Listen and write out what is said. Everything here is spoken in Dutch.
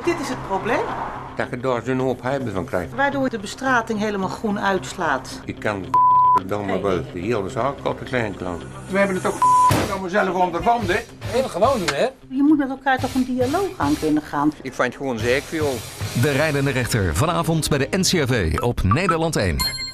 Dit is het probleem. Dat je daar zo'n hoop heibel van krijgt. Waardoor de bestrating helemaal groen uitslaat. Ik kan dan maar wel de hele zaak op de klein klant. We hebben het ook aan mezelf ondervonden. Heel gewoon doen, hè? Je moet met elkaar toch een dialoog aan kunnen gaan. Ik vind het gewoon zeker veel. De Rijdende Rechter, vanavond bij de NCRV op Nederland 1.